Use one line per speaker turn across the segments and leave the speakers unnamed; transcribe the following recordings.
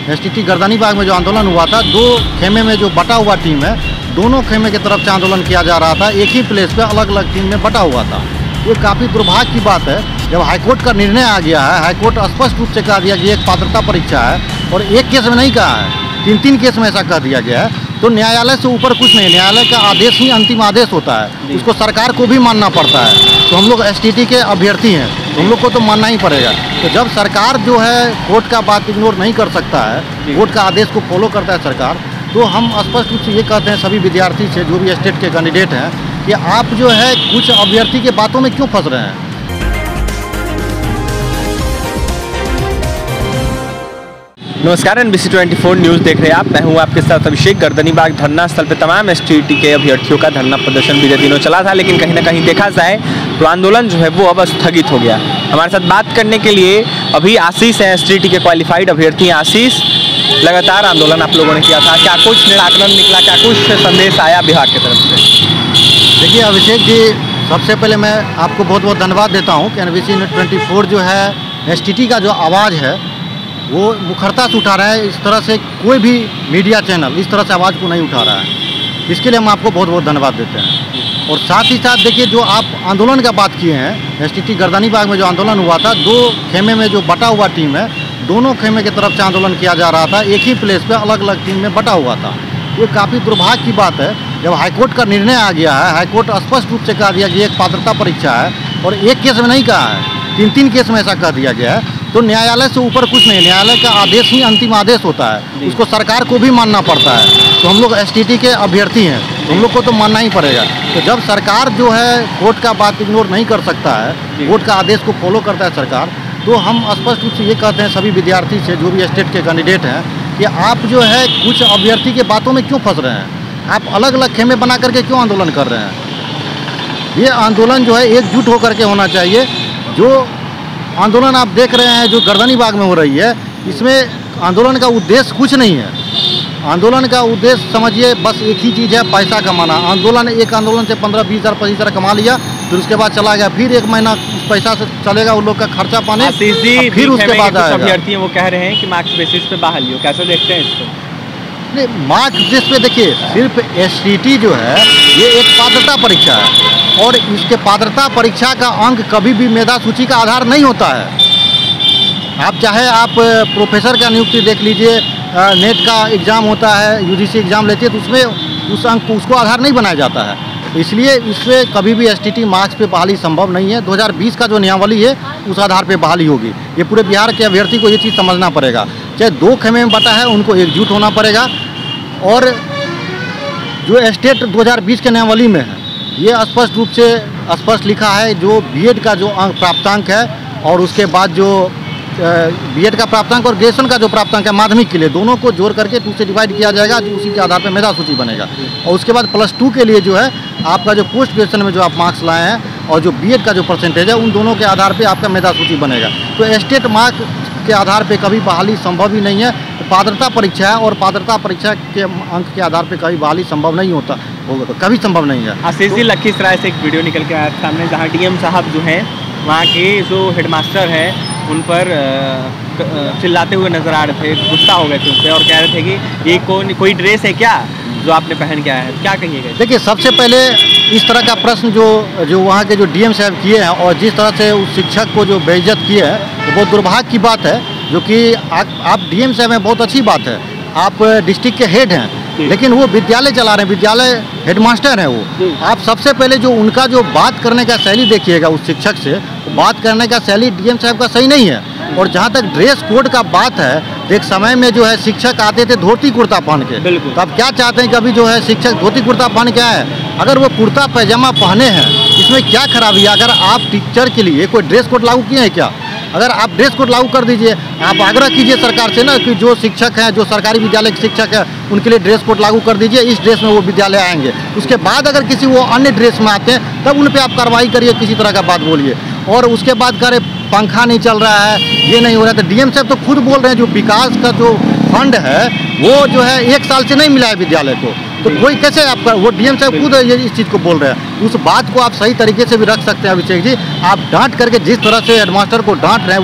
STT गर्दनी बाग में जो आंदोलन हुआ था, 2 खेमे में जो बटा हुआ टीम है, दोनों खेमे की तरफ से आंदोलन किया जा रहा था। एक ही प्लेस पे अलग अलग टीम में बटा हुआ था। ये काफ़ी दुर्भाग्य की बात है जब हाईकोर्ट का निर्णय आ गया है। हाईकोर्ट स्पष्ट रूप से कह दिया कि एक पात्रता परीक्षा है और एक केस में नहीं कहा है, 3 केस में ऐसा कह दिया गया है। तो न्यायालय से ऊपर कुछ नहीं, न्यायालय का आदेश ही अंतिम आदेश होता है, उसको सरकार को भी मानना पड़ता है। तो हम लोग एसटीटी के अभ्यर्थी हैं, हम लोग को तो मानना ही पड़ेगा। तो जब सरकार जो है कोर्ट का बात इग्नोर नहीं कर सकता है, कोर्ट का आदेश को फॉलो करता है सरकार, तो हम स्पष्ट रूप से ये कहते हैं सभी विद्यार्थी से, जो भी स्टेट के कैंडिडेट हैं, कि आप जो है कुछ अभ्यर्थी के बातों में क्यों फंस रहे हैं।
नमस्कार, NBC 24 न्यूज़ देख रहे हैं आप। मैं हूं आपके साथ अभिषेक। गर्दनी बाग धरना स्थल पर तमाम एसटीटी के अभ्यर्थियों का धरना प्रदर्शन बीते दिनों चला था, लेकिन कहीं ना कहीं देखा जाए तो आंदोलन जो है वो अब स्थगित हो गया। हमारे साथ बात करने के लिए अभी आशीष हैं, एसटीटी के क्वालिफाइड अभ्यर्थी हैं। आशीष, लगातार आंदोलन आप लोगों ने किया था, क्या कुछ निराकरण निकला, क्या कुछ संदेश आया विभाग की तरफ से?
देखिए अभिषेक जी, सबसे पहले मैं आपको बहुत बहुत धन्यवाद देता हूँ कि NBC 24 जो है एसटीटी का जो आवाज़ है वो मुखरता से उठा रहा है। इस तरह से कोई भी मीडिया चैनल इस तरह से आवाज़ को नहीं उठा रहा है, इसके लिए हम आपको बहुत बहुत धन्यवाद देते हैं। और साथ ही साथ देखिए, जो आप आंदोलन का बात किए हैं, एसटीटी गर्दनी बाग में जो आंदोलन हुआ था, 2 खेमे में जो बटा हुआ टीम है, दोनों खेमे की तरफ से आंदोलन किया जा रहा था। एक ही प्लेस पे अलग अलग टीम में बटा हुआ था। ये काफ़ी दुर्भाग्य की बात है जब हाईकोर्ट का निर्णय आ गया है। हाईकोर्ट स्पष्ट रूप से कह दिया कि एक पात्रता परीक्षा है और एक केस में नहीं कहा है, 3 केस में ऐसा कह दिया गया है। तो न्यायालय से ऊपर कुछ नहीं, न्यायालय का आदेश ही अंतिम आदेश होता है, उसको सरकार को भी मानना पड़ता है। तो हम लोग एसटीटी के अभ्यर्थी हैं, हम लोग को तो मानना ही पड़ेगा। तो जब सरकार जो है कोर्ट का बात इग्नोर नहीं कर सकता है, कोर्ट का आदेश को फॉलो करता है सरकार, तो हम स्पष्ट रूप से ये कहते हैं सभी विद्यार्थी से, जो भी स्टेट के कैंडिडेट हैं, कि आप जो है कुछ अभ्यर्थी के बातों में क्यों फंस रहे हैं। आप अलग अलग खेमे बना करके क्यों आंदोलन कर रहे हैं। ये आंदोलन जो है एकजुट होकर के होना चाहिए। जो आंदोलन आप देख रहे हैं जो गर्दनी बाग में हो रही है, इसमें आंदोलन का उद्देश्य कुछ नहीं है। आंदोलन का उद्देश्य समझिए बस एक ही चीज़ है, पैसा कमाना। एक आंदोलन से 15-20 हज़ार 25 हज़ार कमा लिया, फिर उसके बाद चला गया, फिर 1 महीना उस पैसा से चलेगा उन लोग का खर्चा पाने, फिर उसके बाद आएगा।
अभ्यर्थी वो कह रहे हैं कि मार्क्स बेसिस पे बहाली हो, कैसे देखते हैं इसको?
नहीं, मार्क्स बेसिस पे देखिए, सिर्फ एसटीटी जो है ये एक पात्रता परीक्षा है और इसके पात्रता परीक्षा का अंक कभी भी मेधा सूची का आधार नहीं होता है। आप चाहे आप प्रोफेसर का नियुक्ति देख लीजिए, नेट का एग्ज़ाम होता है, यूजीसी एग्ज़ाम लेती है, तो उसमें उस अंक उसको आधार नहीं बनाया जाता है। इसलिए इससे कभी भी एसटीटी मार्क्स पे बहाली संभव नहीं है। 2020 का जो नियमावली है उस आधार पे बहाली होगी। ये पूरे बिहार के अभ्यर्थी को ये चीज़ समझना पड़ेगा। चाहे 2 खेमे में बटा है, उनको एकजुट होना पड़ेगा। और जो स्टेट 2020 के नियमावली में है, ये स्पष्ट रूप से स्पष्ट लिखा है, जो बीएड का जो अंक प्राप्तांक है और उसके बाद जो बीएड का प्राप्तांक और ग्रेजुएशन का जो प्राप्तांक है माध्यमिक के लिए, दोनों को जोड़ करके 2 से डिवाइड किया जाएगा, जो उसी के आधार पर मेधा सूची बनेगा। और उसके बाद +2 के लिए जो है आपका जो पोस्ट ग्रेजुएशन में जो आप मार्क्स लाए हैं और जो बीएड का जो परसेंटेज है, उन दोनों के आधार पर आपका मेधा सूची बनेगा। तो स्टेट मार्क के आधार पे कभी बहाली संभव ही नहीं है। तो पात्रता परीक्षा है और पात्रता परीक्षा के अंक के आधार पे कभी बहाली संभव नहीं होता होगा, तो कभी संभव नहीं है।
आशीष जी, लखीसराय से एक वीडियो निकल के आया सामने, जहाँ डीएम साहब जो हैं वहाँ के जो हेडमास्टर हैं उन पर चिल्लाते हुए नजर आ रहे थे, गुस्सा हो गए थे उन पर और कह रहे थे कि ये कोई ड्रेस है क्या जो आपने पहन के आया है, क्या कहिएगा?
देखिए, सबसे पहले इस तरह का प्रश्न जो वहाँ के जो डीएम साहब किए हैं और जिस तरह से उस शिक्षक को जो बेइज्जत किए हैं, तो बहुत दुर्भाग्य की बात है। जो कि आप डीएम साहब हैं, बहुत अच्छी बात है, आप डिस्ट्रिक्ट के हेड हैं, लेकिन वो विद्यालय चला रहे हैं, विद्यालय हेडमास्टर हैं वो। आप सबसे पहले जो उनका जो बात करने का शैली देखिएगा उस शिक्षक से, तो बात करने का शैली डीएम साहब का सही नहीं है। और जहाँ तक ड्रेस कोड का बात है, तो एक समय में जो है शिक्षक आते थे धोती कुर्ता पहन के, तो आप क्या चाहते हैं कि अभी जो है शिक्षक धोती कुर्ता पहन के आए? अगर वो कुर्ता पैजामा पहने हैं, इसमें क्या खराबी है? अगर आप टीचर के लिए कोई ड्रेस कोड लागू किए हैं क्या? अगर आप ड्रेस कोड लागू कर दीजिए, आप आग्रह कीजिए सरकार से ना कि जो शिक्षक हैं, जो सरकारी विद्यालय के शिक्षक हैं, उनके लिए ड्रेस कोड लागू कर दीजिए, इस ड्रेस में वो विद्यालय आएंगे। उसके बाद अगर किसी वो अन्य ड्रेस में आते हैं, तब उन पर आप कार्रवाई करिए, किसी तरह का बात बोलिए। और उसके बाद कह रहे पंखा नहीं चल रहा है, ये नहीं हो रहा है। तो डीएम साहब तो खुद बोल रहे हैं जो विकास का जो फंड है वो जो है 1 साल से नहीं मिला है विद्यालय को, तो कोई कैसे आपका, वो डीएम साहब खुद ये इस चीज़ को बोल रहे हैं। उस बात को आप सही तरीके से भी रख सकते हैं अभिषेक जी। आप डांट करके जिस तरह से हेडमास्टर को डांट रहे हैं, वो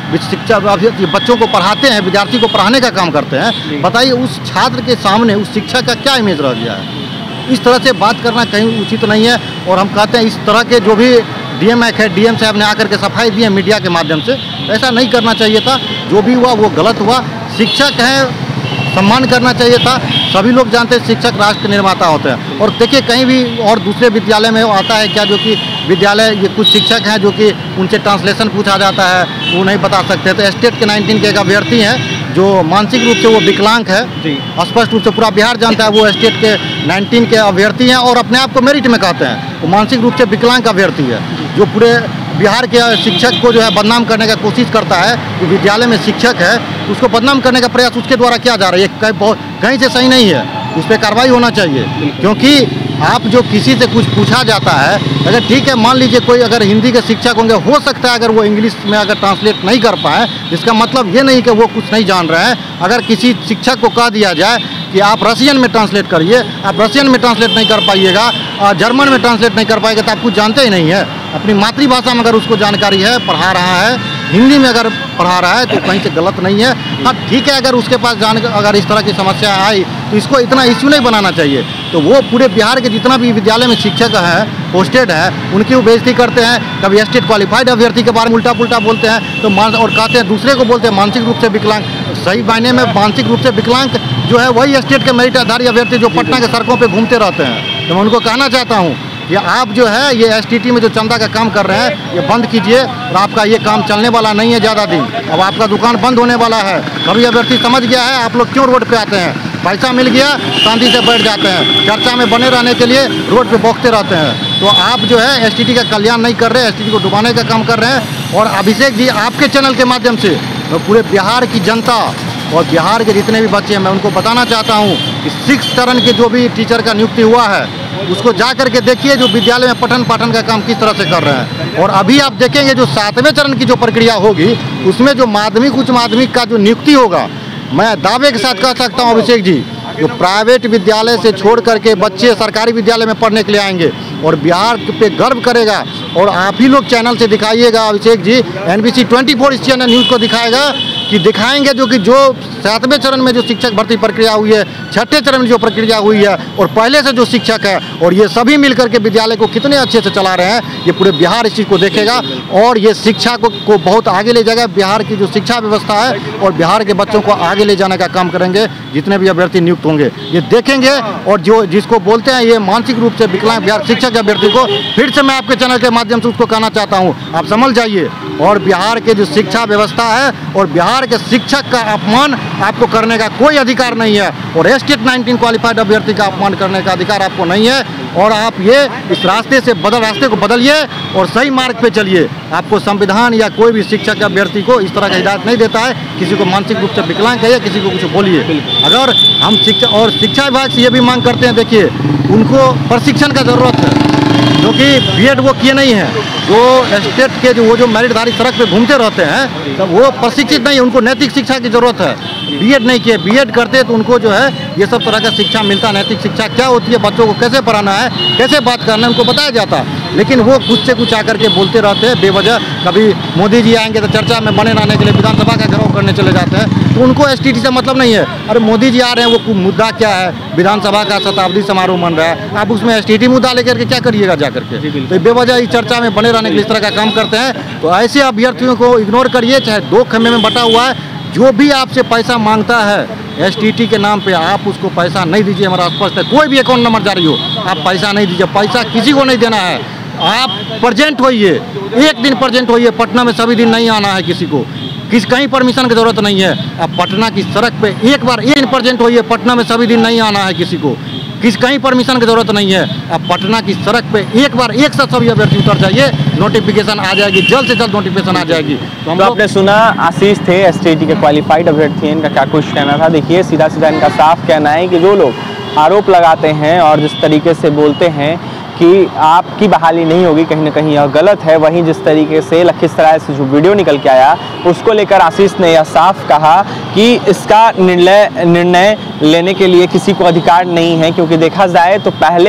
शिक्षा बच्चों को पढ़ाते हैं, विद्यार्थी को पढ़ाने का काम करते हैं, बताइए उस छात्र के सामने उस शिक्षक का क्या इमेज रह गया है। इस तरह से बात करना कहीं उचित नहीं है। और हम कहते हैं इस तरह के जो भी डीएम है, डीएम साहब ने आकर के सफाई दी है मीडिया के माध्यम से, ऐसा नहीं करना चाहिए था। जो भी हुआ वो गलत हुआ। शिक्षक हैं, सम्मान करना चाहिए था। सभी लोग जानते हैं शिक्षक राष्ट्र निर्माता होते हैं। और देखिए कहीं भी और दूसरे विद्यालय में आता है क्या, जो कि विद्यालय ये कुछ शिक्षक हैं जो कि उनसे ट्रांसलेशन पूछा जाता है, वो नहीं बता सकते। तो स्टेट के 19 के एक अभ्यर्थी हैं जो मानसिक रूप से वो विकलांग है, स्पष्ट रूप से पूरा बिहार जानता है, वो स्टेट के 19 के अभ्यर्थी हैं और अपने आप को मेरिट में कहते हैं। वो मानसिक रूप से विकलांग अभ्यर्थी है जो पूरे बिहार के शिक्षक को जो है बदनाम करने का कोशिश करता है। जो विद्यालय में शिक्षक है उसको बदनाम करने का प्रयास उसके द्वारा किया जा रहा है। ये कहीं से सही नहीं है, उस पर कार्रवाई होना चाहिए। क्योंकि आप जो किसी से कुछ पूछा जाता है, अगर ठीक है मान लीजिए कोई अगर हिंदी के शिक्षक होंगे, हो सकता है अगर वो इंग्लिश में अगर ट्रांसलेट नहीं कर पाए, इसका मतलब ये नहीं कि वो कुछ नहीं जान रहे हैं। अगर किसी शिक्षक को कह दिया जाए कि आप रशियन में ट्रांसलेट करिए, आप रशियन में ट्रांसलेट नहीं कर पाइएगा, जर्मन में ट्रांसलेट नहीं कर पाएगा, तो आप कुछ जानते ही नहीं है। अपनी मातृभाषा में अगर उसको जानकारी है, पढ़ा रहा है, हिंदी में अगर पढ़ा रहा है तो कहीं से गलत नहीं है। हाँ ठीक है, अगर उसके पास अगर इस तरह की समस्या आई तो इसको इतना इश्यू नहीं बनाना चाहिए। तो वो पूरे बिहार के जितना भी विद्यालय में शिक्षक हैं, पोस्टेड है, उनकी वो बेइज्जती करते हैं। कभी स्टेट क्वालिफाइड अभ्यर्थी के बारे में उल्टा पुल्टा बोलते हैं तो और कहते हैं दूसरे को बोलते हैं मानसिक रूप से विकलांग। सही मायने में मानसिक रूप से विकलांग जो है वही स्टेट के मेरिट आधारी अभ्यर्थी जो पटना के सड़कों पर घूमते रहते हैं। तो मैं उनको कहना चाहता हूँ कि आप जो है ये एसटीटी में जो चंदा का काम कर रहे हैं ये बंद कीजिए। और आपका ये काम चलने वाला नहीं है ज़्यादा दिन, अब आपका दुकान बंद होने वाला है। कभी अभ्यर्थी समझ गया है आप लोग क्यों रोड पे आते हैं, पैसा मिल गया शांति से बैठ जाते हैं, चर्चा में बने रहने के लिए रोड पे बौखते रहते हैं। तो आप जो है एसटीटी का कल्याण नहीं कर रहे, एसटीटी को डुबाने का काम कर रहे हैं। और अभिषेक जी आपके चैनल के माध्यम से मैं पूरे बिहार की जनता और बिहार के जितने भी बच्चे हैं मैं उनको बताना चाहता हूँ कि 6 चरण के जो भी टीचर का नियुक्ति हुआ है उसको जा करके देखिए जो विद्यालय में पठन पाठन का काम किस तरह से कर रहे हैं। और अभी आप देखेंगे जो 7वें चरण की जो प्रक्रिया होगी उसमें जो माध्यमिक उच्च माध्यमिक का जो नियुक्ति होगा, मैं दावे के साथ कह सकता हूं अभिषेक जी, जो प्राइवेट विद्यालय से छोड़ करके बच्चे सरकारी विद्यालय में पढ़ने के लिए आएंगे और बिहार पे गर्व करेगा। और आप ही लोग चैनल से दिखाइएगा अभिषेक जी, NBC 24 इस चैनल न्यूज़ को दिखाएगा कि दिखाएंगे जो 7वें चरण में जो शिक्षक भर्ती प्रक्रिया हुई है, 6ठे चरण में जो प्रक्रिया हुई है और पहले से जो शिक्षक है और ये सभी मिलकर के विद्यालय को कितने अच्छे से चला रहे हैं, ये पूरे बिहार इस चीज़ को देखेगा और ये शिक्षा को बहुत आगे ले जाएगा। बिहार की जो शिक्षा व्यवस्था है और बिहार के बच्चों को आगे ले जाने का काम करेंगे जितने भी अभ्यर्थी नियुक्त होंगे, ये देखेंगे। और जो जिसको बोलते हैं ये मानसिक रूप से विकलांग बिहार शिक्षक अभ्यर्थी को फिर से मैं आपके चैनल के माध्यम से उसको कहना चाहता हूँ, आप समझ जाइए। और बिहार के जो शिक्षा व्यवस्था है और बिहार के शिक्षक का अपमान आपको करने का कोई अधिकार नहीं है और स्टेट 19 क्वालिफाइड अभ्यर्थी का अपमान करने का अधिकार आपको नहीं है। और आप ये इस रास्ते को बदलिए और सही मार्ग पे चलिए। आपको संविधान या कोई भी शिक्षक अभ्यर्थी को इस तरह का हिदायत नहीं देता है किसी को मानसिक रूप से विकलांग कहिए, किसी को कुछ बोलिए। अगर हम शिक्षा विभाग से ये भी मांग करते हैं, देखिए उनको प्रशिक्षण का ज़रूरत है क्योंकि बीएड वो किए नहीं हैं। जो स्टेट के जो मेरिटधारी सड़क पे घूमते रहते हैं तब वो प्रशिक्षित नहीं है, उनको नैतिक शिक्षा की ज़रूरत है। बीएड नहीं किए, बीएड करते तो उनको जो है ये सब तरह का शिक्षा मिलता। नैतिक शिक्षा क्या होती है, बच्चों को कैसे पढ़ाना है, कैसे बात करना है, उनको बताया जाता है। लेकिन वो कुछ से कुछ आकर के बोलते रहते हैं बेवजह। कभी मोदी जी आएंगे तो चर्चा में बने रहने के लिए विधानसभा का घेराव करने चले जाते हैं, तो उनको एसटीटी से मतलब नहीं है। अरे मोदी जी आ रहे हैं, वो मुद्दा क्या है, विधानसभा का शताब्दी समारोह मन रहा है, आप उसमें एसटीटी मुद्दा लेकर के क्या करिएगा जाकर के। तो बेवजह इस चर्चा में बने रहने के लिए इस तरह का काम करते हैं। तो ऐसे अभ्यर्थियों को इग्नोर करिए, चाहे 2 खम्भे में बटा हुआ है। जो भी आपसे पैसा मांगता है एसटीटी के नाम पे आप उसको पैसा नहीं दीजिए, हमारा स्पष्ट है। कोई भी अकाउंट नंबर जारी हो आप पैसा नहीं दीजिए, पैसा किसी को नहीं देना है। आप प्रेजेंट होइए, एक दिन प्रेजेंट होइए, पटना में सभी दिन नहीं आना है किसी को, कहीं परमिशन की जरूरत नहीं है। आप पटना की सड़क पे एक दिन प्रेजेंट होइए, पटना में सभी दिन नहीं आना है किसी को, कहीं परमिशन की जरूरत नहीं है। आप पटना की सड़क पे एक साथ सभी अभ्यर्थी उतर जाइए, नोटिफिकेशन आ जाएगी, जल्द से जल्द नोटिफिकेशन आ जाएगी। तो हम आपने सुना आशीष थे एसटीटी के क्वालिफाइड अभ्यर्थी, इनका क्या कुछ कहना था। देखिए सीधा सीधा इनका साफ कहना है कि जो लोग आरोप लगाते हैं और जिस तरीके से बोलते हैं कि आपकी बहाली नहीं होगी, कहीं ना कहीं यह गलत है। वहीं जिस तरीके से लखीसराय से जो वीडियो निकल के आया उसको लेकर आशीष ने यह साफ कहा कि इसका निर्णय लेने के लिए किसी को अधिकार नहीं है, क्योंकि देखा जाए तो पहले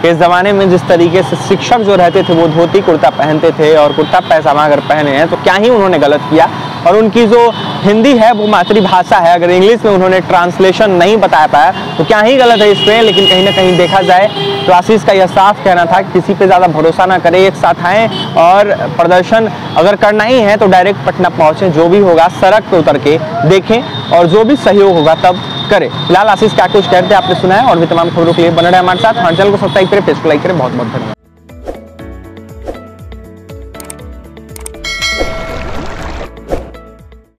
कि इस ज़माने में जिस तरीके से शिक्षक जो रहते थे वो धोती कुर्ता पहनते थे और कुर्ता पैजामा अगर पहने हैं तो क्या ही उन्होंने गलत किया। और उनकी जो हिंदी है वो मातृभाषा है, अगर इंग्लिश में उन्होंने ट्रांसलेशन नहीं बता पाया तो क्या ही गलत है इसमें। लेकिन कहीं ना कहीं देखा जाए तो आशीष का यह साफ कहना था कि किसी पे ज़्यादा भरोसा ना करें, एक साथ आएँ और प्रदर्शन अगर करना ही है तो डायरेक्ट पटना पहुँचें, जो भी होगा सड़क पर उतर के देखें और जो भी सहयोग होगा तब करें। फिलहाल आशीष क्या कुछ कहते हैं आपने सुना है, और भी तमाम खबरों के लिए बने रहे हमारे साथ। हमारे चैनल को सब्सक्राइब करें, पेज को लाइक करें। बहुत बहुत धन्यवाद।